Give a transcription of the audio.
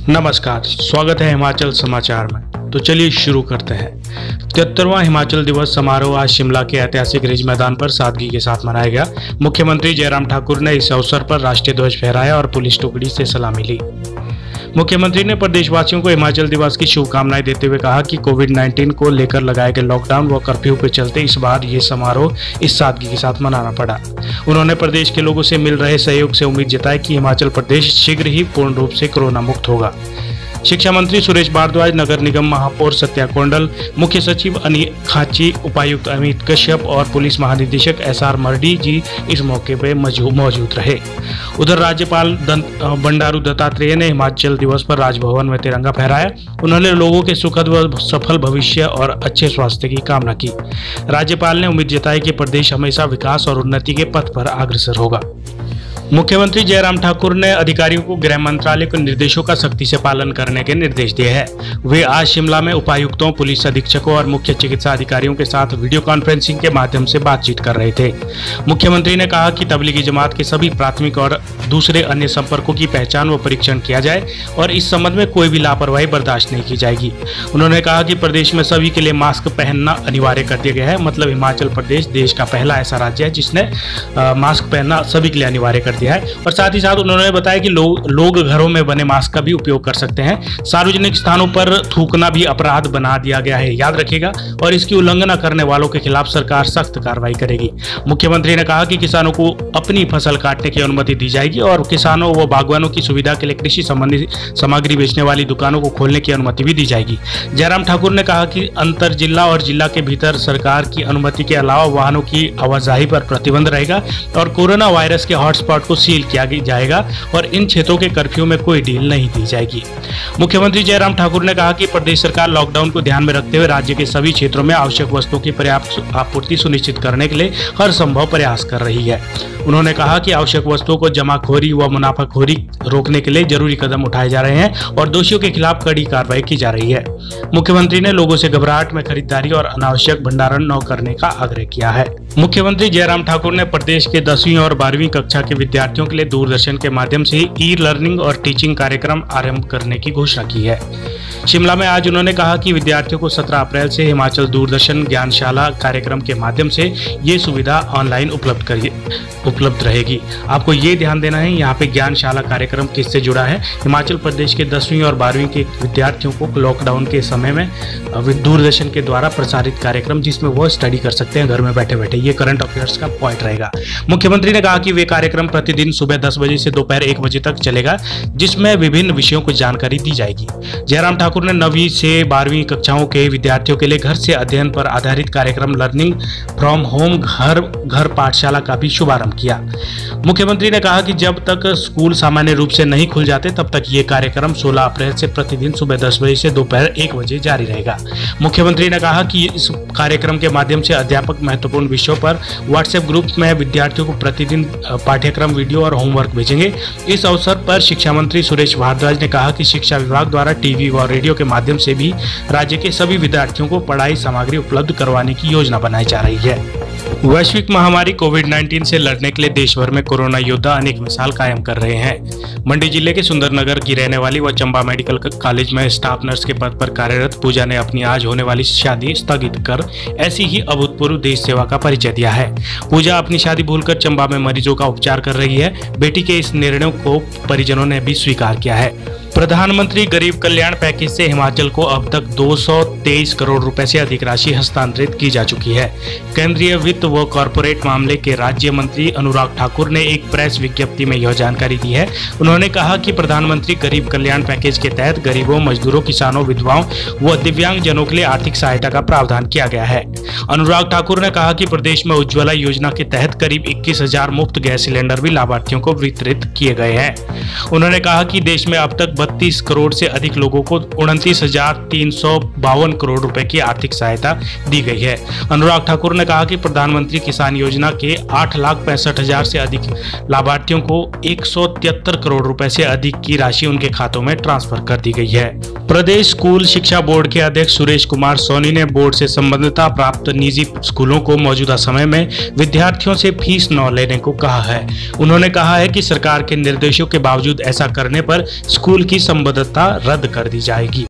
नमस्कार, स्वागत है हिमाचल समाचार में। तो चलिए शुरू करते हैं। 73वां हिमाचल दिवस समारोह आज शिमला के ऐतिहासिक रिज मैदान पर सादगी के साथ मनाया गया। मुख्यमंत्री जयराम ठाकुर ने इस अवसर पर राष्ट्रीय ध्वज फहराया और पुलिस टुकड़ी से सलामी ली। मुख्यमंत्री ने प्रदेशवासियों को हिमाचल दिवस की शुभकामनाएं देते हुए कहा कि कोविड-19 को लेकर लगाए गए लॉकडाउन व कर्फ्यू के चलते इस बार ये समारोह इस सादगी के साथ मनाना पड़ा। उन्होंने प्रदेश के लोगों से मिल रहे सहयोग से उम्मीद जताई कि हिमाचल प्रदेश शीघ्र ही पूर्ण रूप से कोरोना मुक्त होगा। शिक्षा मंत्री सुरेश भारद्वाज, नगर निगम महापौर सत्या कोंडल, मुख्य सचिव अनिल खाची, उपायुक्त अमित कश्यप और पुलिस महानिदेशक SR मरडी जी इस मौके पर मौजूद रहे। उधर राज्यपाल बंडारू दत्तात्रेय ने हिमाचल दिवस पर राजभवन में तिरंगा फहराया। उन्होंने लोगों के सुखद व सफल भविष्य और अच्छे स्वास्थ्य की कामना की। राज्यपाल ने उम्मीद जताई कि प्रदेश हमेशा विकास और उन्नति के पथ पर अग्रसर होगा। मुख्यमंत्री जयराम ठाकुर ने अधिकारियों को गृह मंत्रालय के निर्देशों का सख्ती से पालन करने के निर्देश दिए हैं। वे आज शिमला में उपायुक्तों, पुलिस अधीक्षकों और मुख्य चिकित्सा अधिकारियों के साथ वीडियो कॉन्फ्रेंसिंग के माध्यम से बातचीत कर रहे थे। मुख्यमंत्री ने कहा कि तबलीगी जमात के सभी प्राथमिक और दूसरे अन्य संपर्कों की पहचान व परीक्षण किया जाए और इस संबंध में कोई भी लापरवाही बर्दाश्त नहीं की जाएगी। उन्होंने कहा कि प्रदेश में सभी के लिए मास्क पहनना अनिवार्य कर दिया गया है। मतलब हिमाचल प्रदेश देश का पहला ऐसा राज्य है जिसने मास्क पहनना सभी के लिए अनिवार्य कर है। और साथ ही साथ उन्होंने बताया कि लोग घरों में बने मास्क का भी उपयोग कर सकते हैं। सार्वजनिक स्थानों पर थूकना भी अपराध बना दिया गया है, याद रखिएगा, और इसकी उल्लंघना करने वालों के खिलाफ सरकार सख्त कार्रवाई करेगी। मुख्यमंत्री ने कहा कि किसानों को अपनी फसल काटने की अनुमति दी जाएगी और किसानों व बागवानों की सुविधा के लिए कृषि संबंधी सामग्री बेचने वाली दुकानों को खोलने की अनुमति भी दी जाएगी। जयराम ठाकुर ने कहा कि अंतर जिला और जिला के भीतर सरकार की अनुमति के अलावा वाहनों की आवाजाही पर प्रतिबंध रहेगा और कोरोना वायरस के हॉटस्पॉट को सील किया जाएगा और इन क्षेत्रों के कर्फ्यू में कोई ढील नहीं दी जाएगी। मुख्यमंत्री जयराम ठाकुर ने कहा कि प्रदेश सरकार लॉकडाउन को ध्यान में रखते हुए राज्य के सभी क्षेत्रों में आवश्यक वस्तुओं की पर्याप्त आपूर्ति सुनिश्चित करने के लिए हर संभव प्रयास कर रही है। उन्होंने कहा कि आवश्यक वस्तुओं को जमाखोरी व मुनाफाखोरी रोकने के लिए जरूरी कदम उठाए जा रहे हैं और दोषियों के खिलाफ कड़ी कार्रवाई की जा रही है। मुख्यमंत्री ने लोगों से घबराहट में खरीदारी और अनावश्यक भंडारण न करने का आग्रह किया है। मुख्यमंत्री जयराम ठाकुर ने प्रदेश के 10वीं और 12वीं कक्षा के विद्यार्थियों के लिए दूरदर्शन के माध्यम से ई लर्निंग और टीचिंग कार्यक्रम आरंभ करने की घोषणा की है। शिमला में आज उन्होंने कहा कि विद्यार्थियों को 17 अप्रैल से हिमाचल दूरदर्शन ज्ञानशाला कार्यक्रम के माध्यम से ये सुविधा ऑनलाइन उपलब्ध रहेगी। आपको ये ध्यान देना है, यहाँ पे ज्ञानशाला कार्यक्रम किससे जुड़ा है। हिमाचल प्रदेश के 10वीं और 12वीं के विद्यार्थियों को लॉकडाउन के समय में दूरदर्शन के द्वारा प्रसारित कार्यक्रम जिसमें वो स्टडी कर सकते हैं घर में बैठे बैठे। ये करंट अफेयर्स का पॉइंट रहेगा। मुख्यमंत्री ने कहा कि वे कार्यक्रम प्रतिदिन सुबह 10 बजे से दोपहर 1 बजे तक चलेगा, जिसमें विभिन्न विषयों को जानकारी दी जाएगी। जयराम ठाकुर ने 9वीं से 12वीं कक्षाओं के विद्यार्थियों के लिए घर से अध्ययन पर आधारित कार्यक्रम लर्निंग फ्रॉम होम घर पाठशाला का भी शुभारंभ किया। मुख्यमंत्री ने कहा कि जब तक स्कूल सामान्य रूप से नहीं खुल जाते तब तक ये कार्यक्रम 16 अप्रैल से प्रतिदिन सुबह 10 बजे से दोपहर 1 बजे जारी रहेगा। मुख्यमंत्री ने कहा कि इस कार्यक्रम के माध्यम से अध्यापक महत्वपूर्ण विषयों पर व्हाट्सएप ग्रुप में विद्यार्थियों को प्रतिदिन पाठ्यक्रम वीडियो और होमवर्क भेजेंगे। इस अवसर पर शिक्षा मंत्री सुरेश भारद्वाज ने कहा कि शिक्षा विभाग द्वारा टीवी व रेडियो के माध्यम से भी राज्य के सभी विद्यार्थियों को पढ़ाई सामग्री उपलब्ध करवाने की योजना बनाई जा रही है। वैश्विक महामारी कोविड-19 से लड़ने के लिए देश भर में कोरोना योद्धा अनेक मिसाल कायम कर रहे हैं। मंडी जिले के सुंदरनगर की रहने वाली व चंबा मेडिकल कॉलेज में स्टाफ नर्स के पद पर कार्यरत पूजा ने अपनी आज होने वाली शादी स्थगित कर ऐसी ही अभूतपूर्व देश सेवा का परिचय दिया है। पूजा अपनी शादी भूलकर चंबा में मरीजों का उपचार कर रही है। बेटी के इस निर्णय को परिजनों ने भी स्वीकार किया है। प्रधानमंत्री गरीब कल्याण पैकेज से हिमाचल को अब तक 223 करोड़ रुपए से अधिक राशि हस्तांतरित की जा चुकी है। केंद्रीय वित्त व कॉरपोरेट मामले के राज्य मंत्री अनुराग ठाकुर ने एक प्रेस विज्ञप्ति में यह जानकारी दी है। उन्होंने कहा कि प्रधानमंत्री गरीब कल्याण पैकेज के तहत गरीबों, मजदूरों, किसानों, विधवाओं व दिव्यांग जनों के लिए आर्थिक सहायता का प्रावधान किया गया है। अनुराग ठाकुर ने कहा कि प्रदेश में उज्ज्वला योजना के तहत करीब 21,000 मुफ्त गैस सिलेंडर भी लाभार्थियों को वितरित किए गए हैं। उन्होंने कहा कि देश में अब तक 32 करोड़ से अधिक लोगों को 29,352 करोड़ रुपए की आर्थिक सहायता दी गई है। अनुराग ठाकुर ने कहा कि प्रधानमंत्री प्रधानमंत्री किसान योजना के 8,65,000 से अधिक लाभार्थियों को 173 करोड़ रुपए से अधिक की राशि उनके खातों में ट्रांसफर कर दी गई है। प्रदेश स्कूल शिक्षा बोर्ड के अध्यक्ष सुरेश कुमार सोनी ने बोर्ड से संबद्धता प्राप्त निजी स्कूलों को मौजूदा समय में विद्यार्थियों से फीस न लेने को कहा है। उन्होंने कहा है कि सरकार के निर्देशों के बावजूद ऐसा करने पर स्कूल की संबद्धता रद्द कर दी जाएगी।